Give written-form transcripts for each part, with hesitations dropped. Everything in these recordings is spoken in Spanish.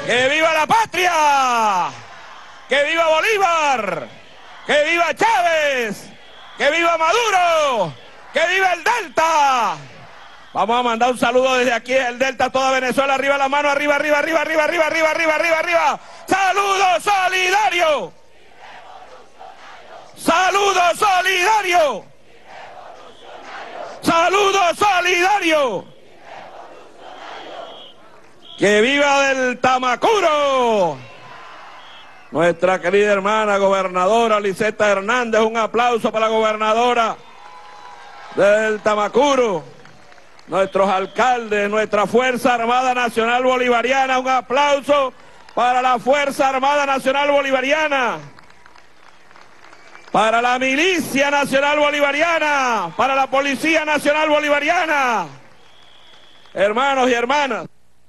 ¡Que viva la patria! ¡Que viva Bolívar! ¡Que viva Chávez! ¡Que viva Maduro! ¡Que viva el Delta! Vamos a mandar un saludo desde aquí, el Delta, a toda Venezuela. Arriba la mano, arriba, arriba, arriba, arriba, arriba, arriba, arriba, arriba, arriba. ¡Saludo solidario! ¡Saludo solidario! ¡Saludo solidario! ¡Que viva del Tamacuro! Nuestra querida hermana gobernadora Liseta Hernández, un aplauso para la gobernadora del Tamacuro. Nuestros alcaldes, nuestra Fuerza Armada Nacional Bolivariana, un aplauso para la Fuerza Armada Nacional Bolivariana, para la Milicia Nacional Bolivariana, para la Policía Nacional Bolivariana. Hermanos y hermanas.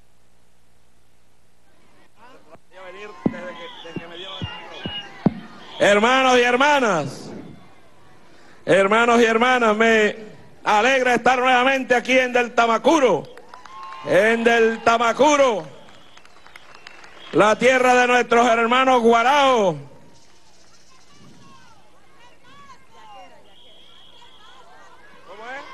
Hermanos y hermanas, me alegra estar nuevamente aquí en Del Tamacuro, la tierra de nuestros hermanos guaraos. ¿Cómo es?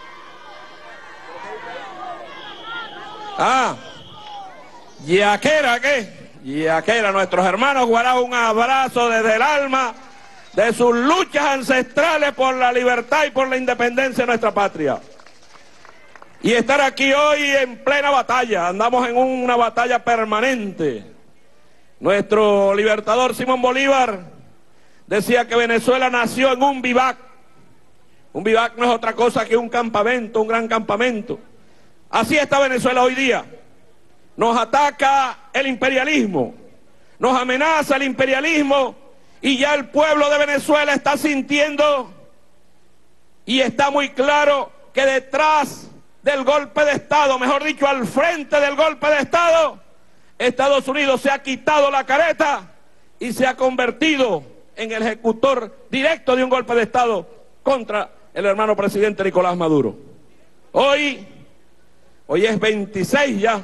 Yaquera, ¿qué? Yaquera, nuestros hermanos guaraos, un abrazo desde el alma de sus luchas ancestrales por la libertad y por la independencia de nuestra patria. Y estar aquí hoy en plena batalla, andamos en una batalla permanente. Nuestro libertador Simón Bolívar decía que Venezuela nació en un vivac. Un vivac no es otra cosa que un campamento, un gran campamento. Así está Venezuela hoy día. Nos ataca el imperialismo, nos amenaza el imperialismo, y ya el pueblo de Venezuela está sintiendo y está muy claro que detrás del golpe de Estado, mejor dicho, al frente del golpe de Estado, Estados Unidos se ha quitado la careta y se ha convertido en el ejecutor directo de un golpe de Estado contra el hermano presidente Nicolás Maduro. Hoy es 26 ya.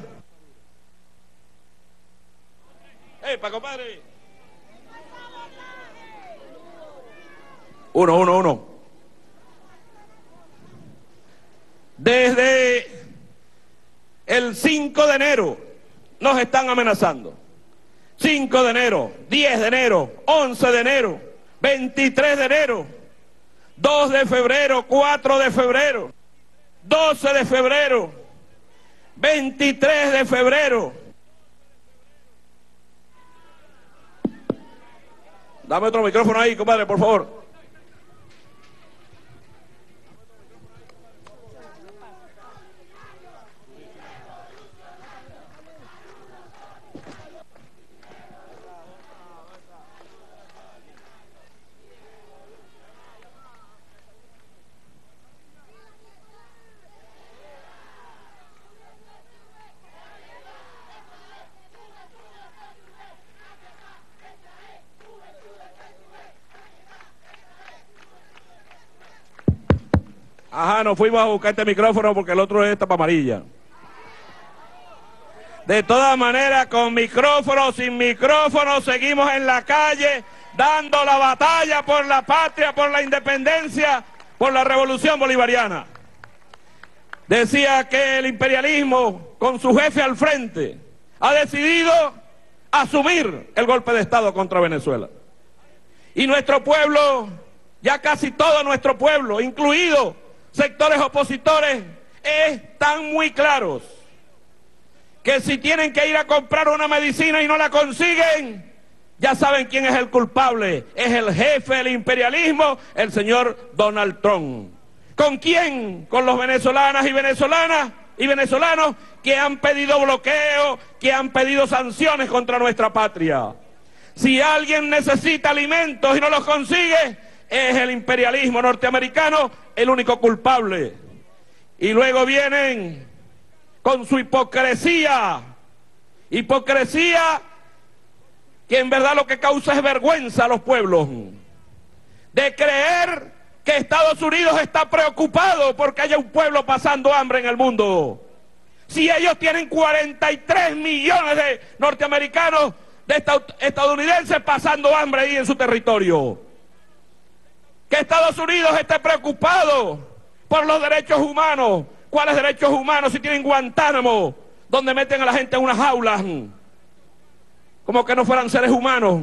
¡Epa, compadre! Uno. Desde el 5 de enero nos están amenazando. 5 de enero, 10 de enero, 11 de enero, 23 de enero, 2 de febrero, 4 de febrero, 12 de febrero, 23 de febrero. Dame otro micrófono ahí, compadre, por favor. Ajá, nos fuimos a buscar este micrófono porque el otro es tapa amarilla. De todas maneras, con micrófono, sin micrófono, seguimos en la calle dando la batalla por la patria, por la independencia, por la revolución bolivariana. Decía que el imperialismo, con su jefe al frente, ha decidido asumir el golpe de Estado contra Venezuela. Y nuestro pueblo, ya casi todo nuestro pueblo, incluido sectores opositores, están muy claros que si tienen que ir a comprar una medicina y no la consiguen, ya saben quién es el culpable. Es el jefe del imperialismo, el señor Donald Trump. ¿Con quién? Con los venezolanas y venezolanos que han pedido bloqueo, que han pedido sanciones contra nuestra patria. Si alguien necesita alimentos y no los consigue, es el imperialismo norteamericano el único culpable. Y luego vienen con su hipocresía que en verdad lo que causa es vergüenza a los pueblos, de creer que Estados Unidos está preocupado porque haya un pueblo pasando hambre en el mundo. Si ellos tienen 43 millones de norteamericanos, de estadounidenses pasando hambre ahí en su territorio. Que Estados Unidos esté preocupado por los derechos humanos. ¿Cuáles derechos humanos si tienen Guantánamo, donde meten a la gente en unas jaulas, como que no fueran seres humanos?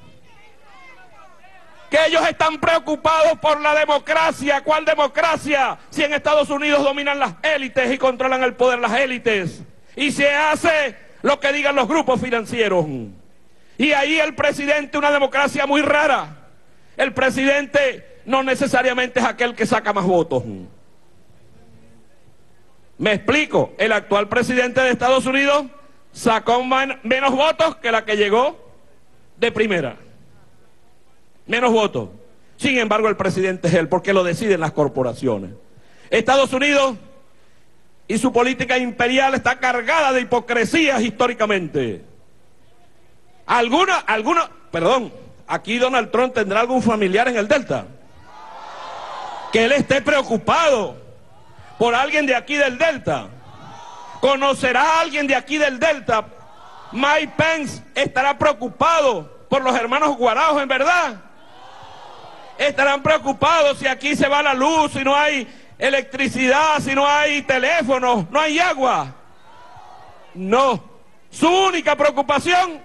Que ellos están preocupados por la democracia. ¿Cuál democracia? Si en Estados Unidos dominan las élites y controlan el poder las élites, y se hace lo que digan los grupos financieros. Y ahí el presidente, una democracia muy rara. El presidente no necesariamente es aquel que saca más votos. Me explico, el actual presidente de Estados Unidos sacó menos votos que la que llegó de primera. Menos votos. Sin embargo, el presidente es él, porque lo deciden las corporaciones. Estados Unidos y su política imperial está cargada de hipocresías históricamente. Perdón, aquí Donald Trump tendrá algún familiar en el Delta. Que él esté preocupado por alguien de aquí del Delta. ¿Conocerá a alguien de aquí del Delta? Mike Pence estará preocupado por los hermanos Guaraos, en verdad. Estarán preocupados si aquí se va la luz, si no hay electricidad, si no hay teléfono, no hay agua. No. Su única preocupación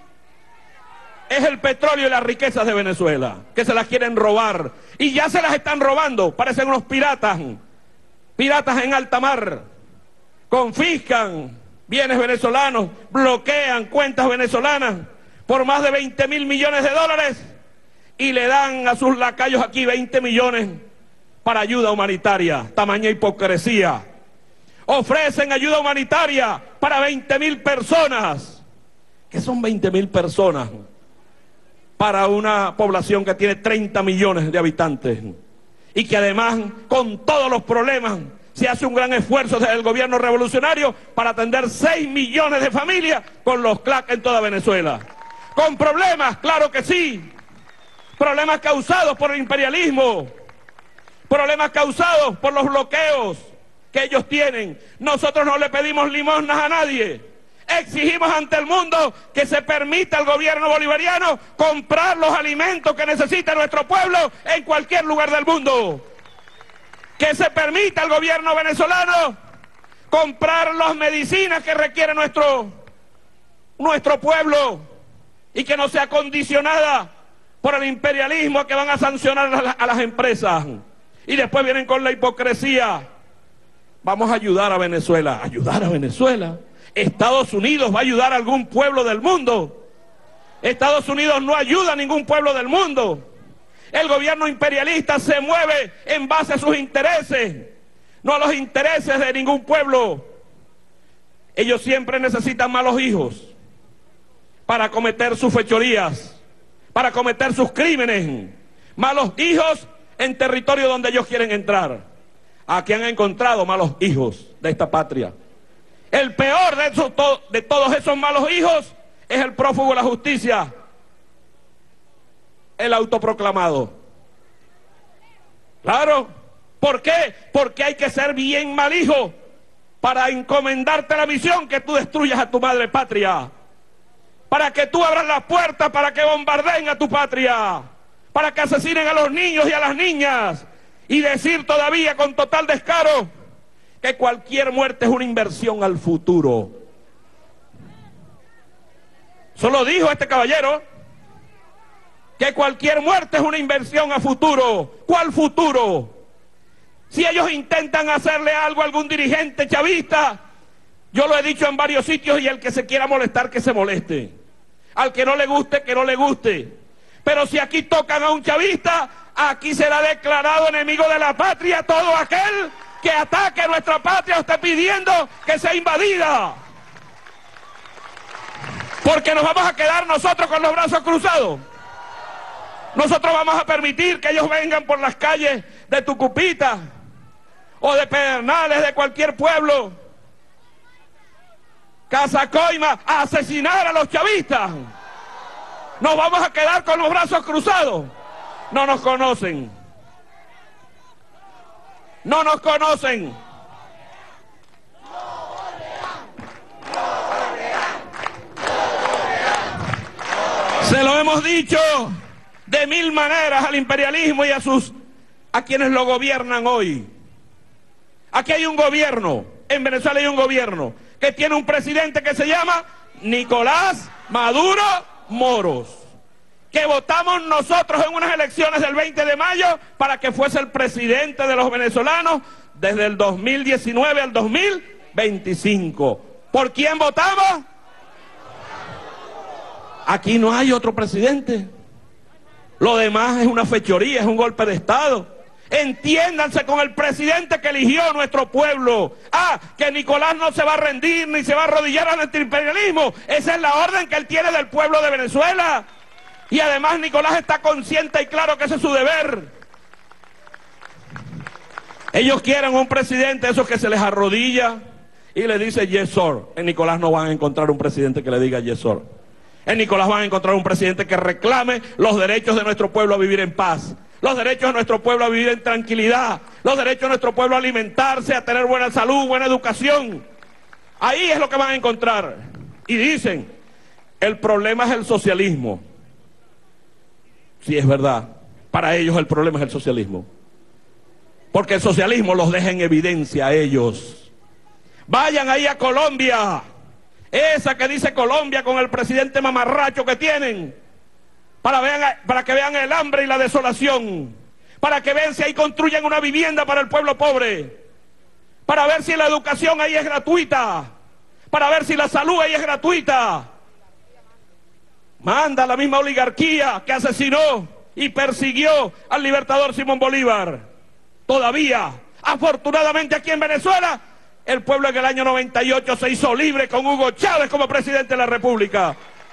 es el petróleo y las riquezas de Venezuela, que se las quieren robar. Y ya se las están robando, parecen unos piratas. Piratas en alta mar. Confiscan bienes venezolanos, bloquean cuentas venezolanas por más de 20.000 millones de dólares y le dan a sus lacayos aquí 20 millones para ayuda humanitaria. Tamaña hipocresía. Ofrecen ayuda humanitaria para 20.000 personas. ¿Qué son 20.000 personas para una población que tiene 30 millones de habitantes? Y que además, con todos los problemas, se hace un gran esfuerzo desde el gobierno revolucionario para atender 6 millones de familias con los CLAC en toda Venezuela. Con problemas, claro que sí. Problemas causados por el imperialismo. Problemas causados por los bloqueos que ellos tienen. Nosotros no le pedimos limosnas a nadie. Exigimos ante el mundo que se permita al gobierno bolivariano comprar los alimentos que necesita nuestro pueblo en cualquier lugar del mundo. Que se permita al gobierno venezolano comprar las medicinas que requiere nuestro pueblo y que no sea condicionada por el imperialismo, que van a sancionar a las empresas. Y después vienen con la hipocresía. Vamos a ayudar a Venezuela. ¿Ayudar a Venezuela? ¿Estados Unidos va a ayudar a algún pueblo del mundo? Estados Unidos no ayuda a ningún pueblo del mundo. El gobierno imperialista se mueve en base a sus intereses, no a los intereses de ningún pueblo. Ellos siempre necesitan malos hijos para cometer sus fechorías, para cometer sus crímenes. Malos hijos en territorio donde ellos quieren entrar. Aquí han encontrado malos hijos de esta patria. El peor de todos esos malos hijos es el prófugo de la justicia, el autoproclamado. Claro. ¿Por qué? Porque hay que ser bien mal hijo para encomendarte la misión que tú destruyas a tu madre patria, para que tú abras las puertas para que bombardeen a tu patria, para que asesinen a los niños y a las niñas, y decir todavía con total descaro que cualquier muerte es una inversión al futuro. Solo dijo este caballero que cualquier muerte es una inversión a futuro. ¿Cuál futuro? Si ellos intentan hacerle algo a algún dirigente chavista, yo lo he dicho en varios sitios, y el que se quiera molestar, que se moleste. Al que no le guste, que no le guste. Pero si aquí tocan a un chavista, aquí será declarado enemigo de la patria todo aquel que ataque a nuestra patria o esté pidiendo que sea invadida. Porque nos vamos a quedar nosotros con los brazos cruzados. Nosotros vamos a permitir que ellos vengan por las calles de Tucupita o de Pedernales, de cualquier pueblo, Casacoima, a asesinar a los chavistas. Nos vamos a quedar con los brazos cruzados. No nos conocen. No nos conocen. Se lo hemos dicho de mil maneras al imperialismo y a quienes lo gobiernan hoy. Aquí hay un gobierno, en Venezuela hay un gobierno que tiene un presidente que se llama Nicolás Maduro Moros, que votamos nosotros en unas elecciones del 20 de mayo para que fuese el presidente de los venezolanos desde el 2019 al 2025. ¿Por quién votamos? Aquí no hay otro presidente. Lo demás es una fechoría, es un golpe de Estado. Entiéndanse con el presidente que eligió nuestro pueblo. Que Nicolás no se va a rendir ni se va a arrodillar ante el imperialismo. Esa es la orden que él tiene del pueblo de Venezuela. Y además Nicolás está consciente y claro que ese es su deber. Ellos quieren un presidente, esos que se les arrodilla y le dice yes sir. En Nicolás no van a encontrar un presidente que le diga yes sir. En Nicolás van a encontrar un presidente que reclame los derechos de nuestro pueblo a vivir en paz, los derechos de nuestro pueblo a vivir en tranquilidad, los derechos de nuestro pueblo a alimentarse, a tener buena salud, buena educación. Ahí es lo que van a encontrar. Y dicen, el problema es el socialismo. Sí, es verdad, para ellos el problema es el socialismo. Porque el socialismo los deja en evidencia a ellos. Vayan ahí a Colombia, esa que dice Colombia con el presidente mamarracho que tienen, para que vean el hambre y la desolación, para que vean si ahí construyen una vivienda para el pueblo pobre, para ver si la educación ahí es gratuita, para ver si la salud ahí es gratuita. Manda la misma oligarquía que asesinó y persiguió al libertador Simón Bolívar. Todavía, afortunadamente aquí en Venezuela, el pueblo en el año 98 se hizo libre con Hugo Chávez como presidente de la República.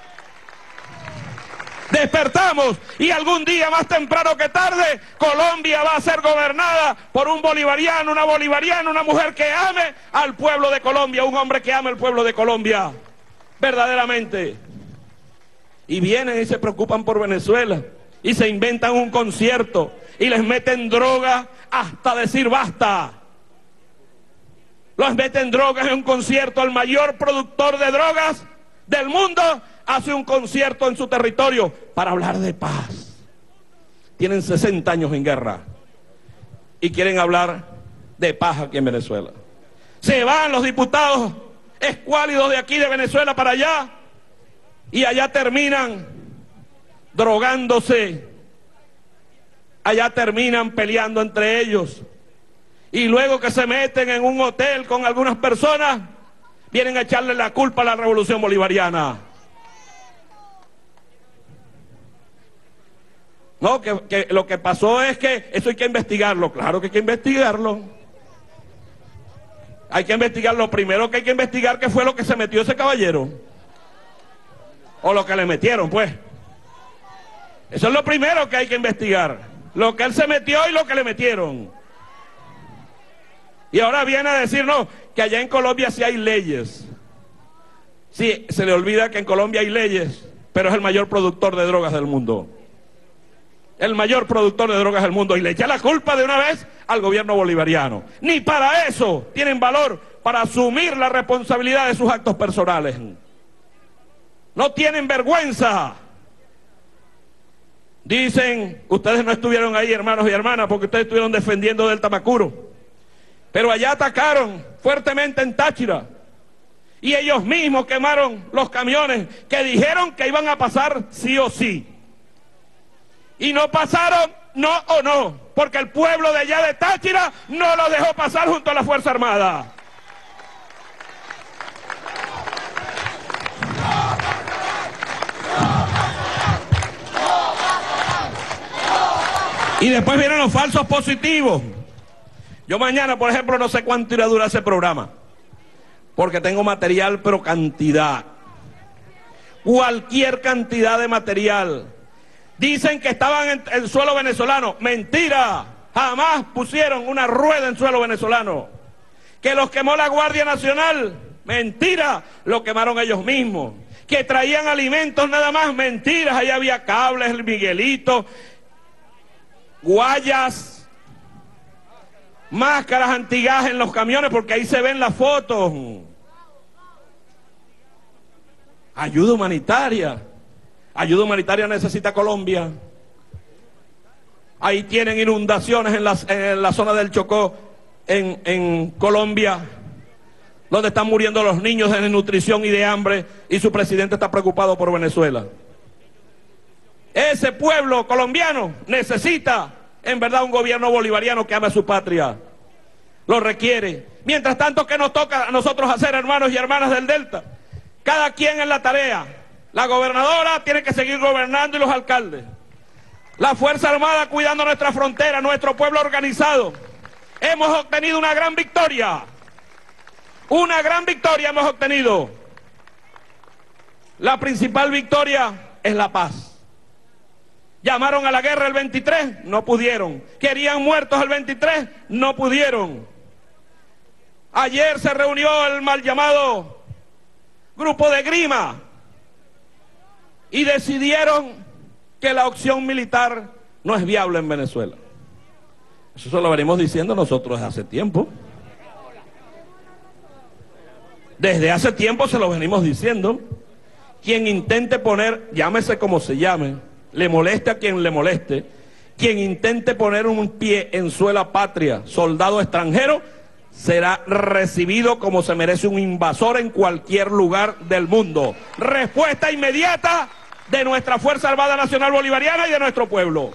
Despertamos y algún día, más temprano que tarde, Colombia va a ser gobernada por un bolivariano, una bolivariana, una mujer que ame al pueblo de Colombia, un hombre que ame al pueblo de Colombia, verdaderamente. Y vienen y se preocupan por Venezuela y se inventan un concierto y les meten droga hasta decir basta. Los meten drogas en un concierto. El mayor productor de drogas del mundo hace un concierto en su territorio para hablar de paz. Tienen 60 años en guerra y quieren hablar de paz aquí en Venezuela. Se van los diputados escuálidos de aquí de Venezuela para allá y allá terminan drogándose, allá terminan peleando entre ellos. Y luego que se meten en un hotel con algunas personas, vienen a echarle la culpa a la revolución bolivariana. No, que lo que pasó es que eso hay que investigarlo. Claro que hay que investigarlo. Hay que investigar. Lo primero que hay que investigar, ¿qué fue lo que se metió ese caballero? O lo que le metieron, pues. Eso es lo primero que hay que investigar. Lo que él se metió y lo que le metieron. Y ahora viene a decir, no, que allá en Colombia sí hay leyes. Sí, se le olvida que en Colombia hay leyes, pero es el mayor productor de drogas del mundo. El mayor productor de drogas del mundo. Y le echa la culpa de una vez al gobierno bolivariano. Ni para eso tienen valor para asumir la responsabilidad de sus actos personales. No tienen vergüenza. Dicen, ustedes no estuvieron ahí, hermanos y hermanas, porque ustedes estuvieron defendiendo del Tamacuro. Pero allá atacaron fuertemente en Táchira. Y ellos mismos quemaron los camiones que dijeron que iban a pasar sí o sí. Y no pasaron, no o no, porque el pueblo de allá de Táchira no los dejó pasar junto a la Fuerza Armada. Y después vienen los falsos positivos. Yo mañana, por ejemplo, no sé cuánto irá a durar ese programa, porque tengo material, pero cantidad. Cualquier cantidad de material. Dicen que estaban en suelo venezolano. Mentira. Jamás pusieron una rueda en suelo venezolano. Que los quemó la Guardia Nacional. Mentira. Lo quemaron ellos mismos. Que traían alimentos nada más. Mentiras. Ahí había cables, el Miguelito, guayas, máscaras antigas en los camiones, porque ahí se ven las fotos. Ayuda humanitaria. Ayuda humanitaria necesita Colombia. Ahí tienen inundaciones en la zona del Chocó, en Colombia, donde están muriendo los niños de desnutrición y de hambre, y su presidente está preocupado por Venezuela. Ese pueblo colombiano necesita, en verdad, un gobierno bolivariano que ame a su patria. Lo requiere. Mientras tanto, ¿qué nos toca a nosotros hacer, hermanos y hermanas del Delta? Cada quien en la tarea. La gobernadora tiene que seguir gobernando y los alcaldes. La Fuerza Armada cuidando nuestra frontera, nuestro pueblo organizado. Hemos obtenido una gran victoria. Una gran victoria hemos obtenido. La principal victoria es la paz. Llamaron a la guerra el 23, no pudieron. Querían muertos el 23, no pudieron. Ayer se reunió el mal llamado grupo de Grima y decidieron que la opción militar no es viable en Venezuela. Eso se lo venimos diciendo nosotros desde hace tiempo. Desde hace tiempo se lo venimos diciendo. Quien intente poner, llámese como se llame, le moleste a quien le moleste, quien intente poner un pie en suela patria, soldado extranjero, será recibido como se merece un invasor en cualquier lugar del mundo. Respuesta inmediata de nuestra Fuerza Armada Nacional Bolivariana y de nuestro pueblo.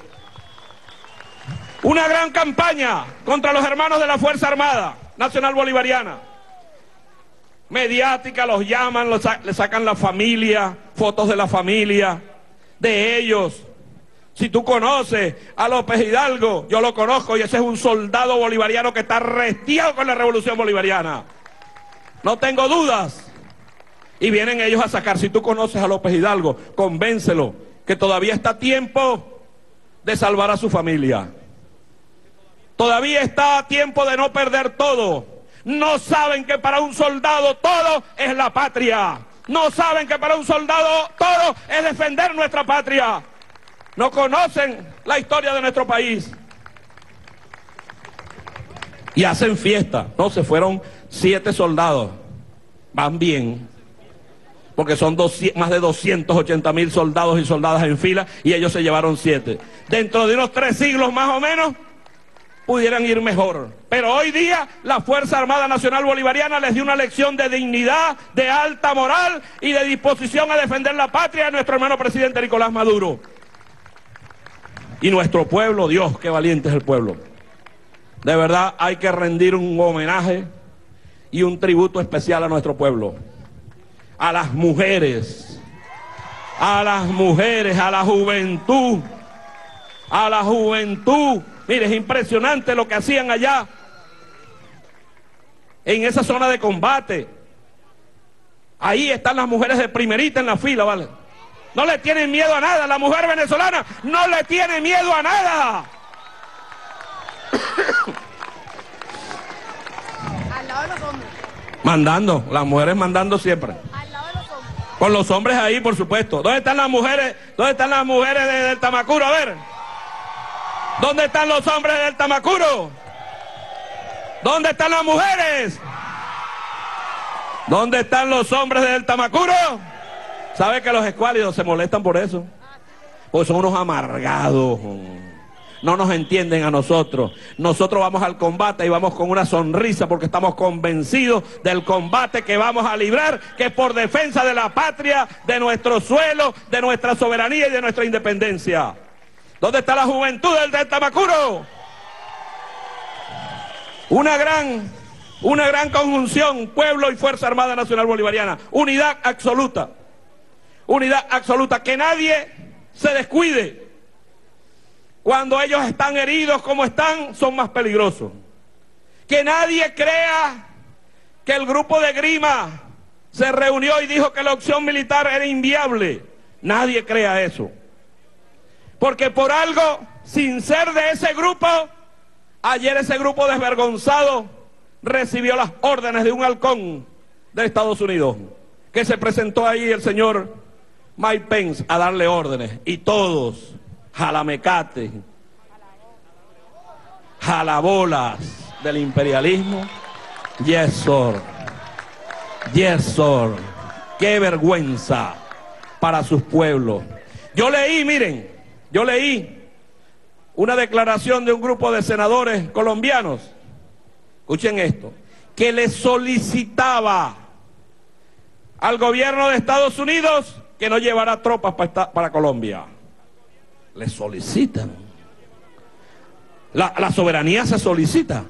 Una gran campaña contra los hermanos de la Fuerza Armada Nacional Bolivariana. Mediática, los llaman, le sacan la familia, fotos de la familia, de ellos. Si tú conoces a López Hidalgo, yo lo conozco y ese es un soldado bolivariano que está restiado con la revolución bolivariana. No tengo dudas. Y vienen ellos a sacar. Si tú conoces a López Hidalgo, convéncelo que todavía está a tiempo de salvar a su familia. Todavía está a tiempo de no perder todo. No saben que para un soldado todo es la patria. No saben que para un soldado todo es defender nuestra patria. No conocen la historia de nuestro país. Y hacen fiesta. No, se fueron 7 soldados. Van bien. Porque son más de 280.000 soldados y soldadas en fila y ellos se llevaron 7. Dentro de unos 3 siglos más o menos pudieran ir mejor. Pero hoy día la Fuerza Armada Nacional Bolivariana les dio una lección de dignidad, de alta moral y de disposición a defender la patria de nuestro hermano presidente Nicolás Maduro. Y nuestro pueblo, Dios, qué valiente es el pueblo. De verdad hay que rendir un homenaje y un tributo especial a nuestro pueblo. A las mujeres, a la juventud, a la juventud. Mire, es impresionante lo que hacían allá, en esa zona de combate. Ahí están las mujeres de primerita en la fila, ¿vale? No le tienen miedo a nada, la mujer venezolana no le tiene miedo a nada. Al lado de los hombres. Mandando, las mujeres mandando siempre. Al lado de los hombres. Con los hombres ahí, por supuesto. ¿Dónde están las mujeres? ¿Dónde están las mujeres del Tamacuro? A ver. ¿Dónde están los hombres del Tamacuro? ¿Dónde están las mujeres? ¿Dónde están los hombres del Tamacuro? ¿Sabe que los escuálidos se molestan por eso? Porque son unos amargados. No nos entienden a nosotros. Nosotros vamos al combate y vamos con una sonrisa porque estamos convencidos del combate que vamos a librar, que es por defensa de la patria, de nuestro suelo, de nuestra soberanía y de nuestra independencia. ¿Dónde está la juventud del Tamacuro? Una gran conjunción, pueblo y Fuerza Armada Nacional Bolivariana. Unidad absoluta. Unidad absoluta. Que nadie se descuide. Cuando ellos están heridos como están, son más peligrosos. Que nadie crea que el grupo de Grima se reunió y dijo que la opción militar era inviable. Nadie crea eso. Porque por algo, sin ser de ese grupo, ayer ese grupo desvergonzado recibió las órdenes de un halcón de Estados Unidos, que se presentó ahí el señor Mike Pence a darle órdenes, y todos, jalamecate, jalabolas del imperialismo. Yes, sir. Yes, sir. Qué vergüenza para sus pueblos. Yo leí, miren, yo leí una declaración de un grupo de senadores colombianos, escuchen esto, que le solicitaba al gobierno de Estados Unidos que no llevara tropas para Colombia. Le solicitan. La soberanía se solicita.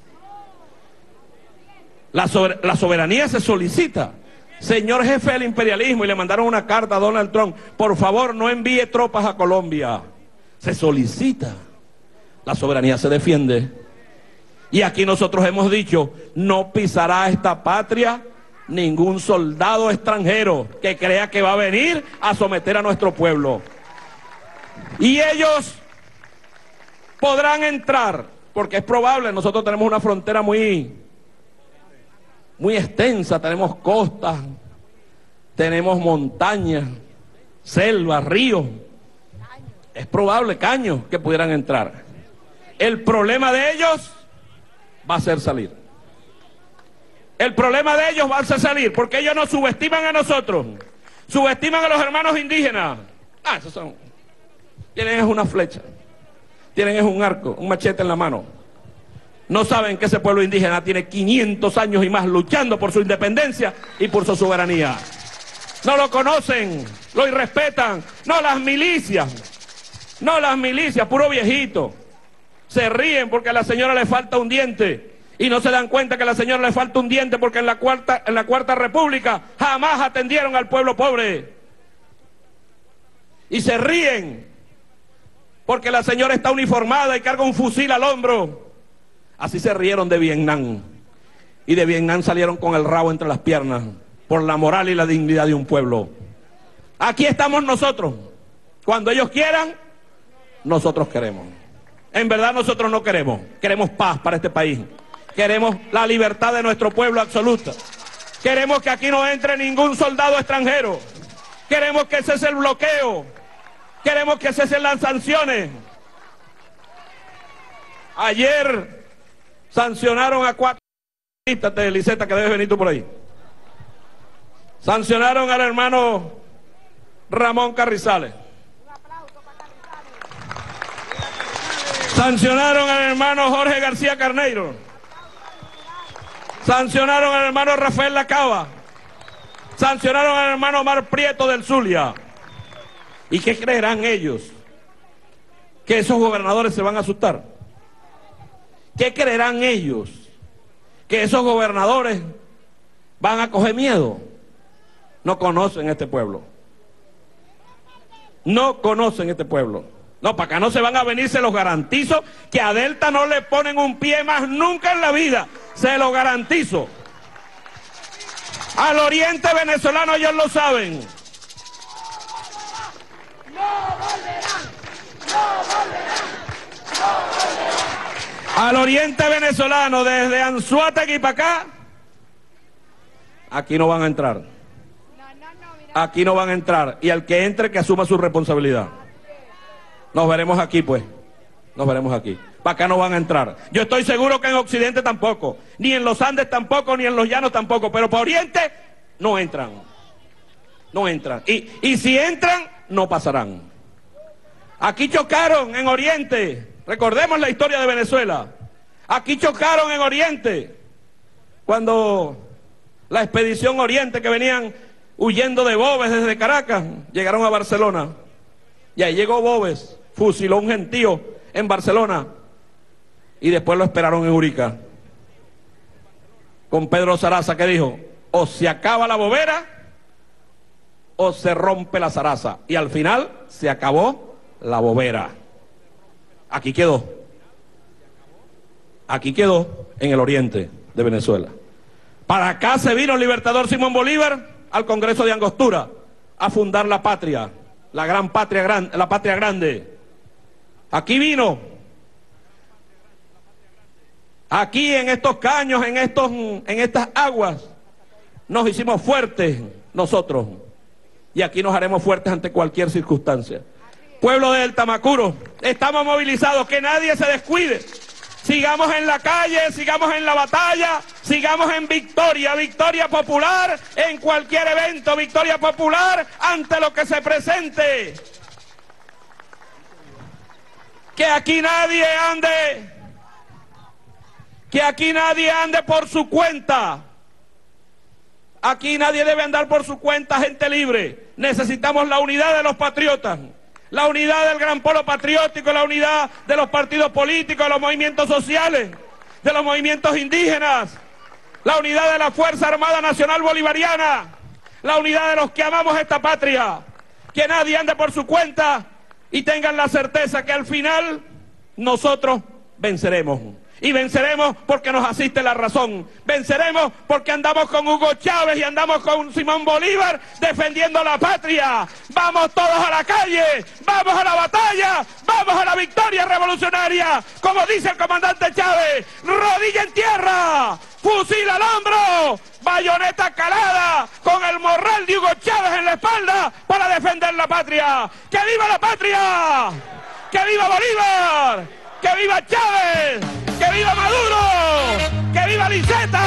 La soberanía se solicita. Señor jefe del imperialismo, y le mandaron una carta a Donald Trump, por favor no envíe tropas a Colombia. Se solicita. La soberanía se defiende. Y aquí nosotros hemos dicho, no pisará esta patria ningún soldado extranjero que crea que va a venir a someter a nuestro pueblo. Y ellos podrán entrar, porque es probable, nosotros tenemos una frontera muy extensa, tenemos costas, tenemos montañas, selvas, ríos. Es probable, caños, que pudieran entrar. El problema de ellos va a ser salir. El problema de ellos va a ser salir, porque ellos nos subestiman a nosotros, subestiman a los hermanos indígenas. Esos son, tienen es una flecha, tienen es un arco, un machete en la mano. No saben que ese pueblo indígena tiene 500 años y más luchando por su independencia y por su soberanía. No lo conocen, lo irrespetan. No las milicias, puro viejito. Se ríen porque a la señora le falta un diente y no se dan cuenta que a la señora le falta un diente porque en la Cuarta República jamás atendieron al pueblo pobre. Y se ríen porque la señora está uniformada y carga un fusil al hombro. Así se rieron de Vietnam. Y de Vietnam salieron con el rabo entre las piernas por la moral y la dignidad de un pueblo. Aquí estamos nosotros. Cuando ellos quieran, nosotros queremos. En verdad nosotros no queremos. Queremos paz para este país. Queremos la libertad de nuestro pueblo absoluta. Queremos que aquí no entre ningún soldado extranjero. Queremos que cese el bloqueo. Queremos que cesen las sanciones. Ayer sancionaron a 4... Liseta, que debes venir tú por ahí. Sancionaron al hermano Ramón Carrizales. Sancionaron al hermano Jorge García Carneiro. Sancionaron al hermano Rafael Lacaba. Sancionaron al hermano Omar Prieto del Zulia. ¿Y qué creerán ellos? ¿Que esos gobernadores se van a asustar? ¿Qué creerán ellos? ¿Que esos gobernadores van a coger miedo? No conocen este pueblo. No conocen este pueblo. No, para acá no se van a venir, se los garantizo, que a Delta no le ponen un pie más nunca en la vida. Se lo garantizo. Al oriente venezolano ellos lo saben. No volverán, no volverán, no volverán. Al oriente venezolano, desde Anzoátegui para acá, aquí no van a entrar. Aquí no van a entrar. Y al que entre, que asuma su responsabilidad. Nos veremos aquí, pues. Nos veremos aquí. Para acá no van a entrar. Yo estoy seguro que en Occidente tampoco. Ni en los Andes tampoco, ni en los Llanos tampoco. Pero para Oriente no entran. No entran. Y si entran, no pasarán. Aquí chocaron en Oriente. Recordemos la historia de Venezuela. Aquí chocaron en Oriente. Cuando la expedición Oriente, que venían huyendo de Boves desde Caracas, llegaron a Barcelona. Y ahí llegó Boves, fusiló a un gentío en Barcelona y después lo esperaron en Urica con Pedro Zaraza, que dijo: o se acaba la bobera o se rompe la zaraza. Y al final se acabó la bobera. Aquí quedó en el oriente de Venezuela. Para acá se vino el libertador Simón Bolívar al Congreso de Angostura a fundar la patria. La gran patria, la patria grande. Aquí vino. Aquí en estos caños, en estas aguas, nos hicimos fuertes nosotros. Y aquí nos haremos fuertes ante cualquier circunstancia. Pueblo del Tamacuro, estamos movilizados, que nadie se descuide. Sigamos en la calle, sigamos en la batalla, sigamos en victoria, victoria popular en cualquier evento, victoria popular ante lo que se presente. que aquí nadie ande por su cuenta. Aquí nadie debe andar por su cuenta, gente libre. Necesitamos la unidad de los patriotas, la unidad del gran polo patriótico, la unidad de los partidos políticos, de los movimientos sociales, de los movimientos indígenas, la unidad de la Fuerza Armada Nacional Bolivariana, la unidad de los que amamos esta patria. Que nadie ande por su cuenta y tengan la certeza que al final nosotros venceremos. Y venceremos porque nos asiste la razón. Venceremos porque andamos con Hugo Chávez y andamos con Simón Bolívar defendiendo la patria. Vamos todos a la calle, vamos a la batalla, vamos a la victoria revolucionaria. Como dice el comandante Chávez, rodilla en tierra, fusil al hombro, bayoneta calada, con el morral de Hugo Chávez en la espalda para defender la patria. ¡Que viva la patria! ¡Que viva Bolívar! ¡Que viva Chávez! ¡Que viva Maduro! ¡Que viva Liseta!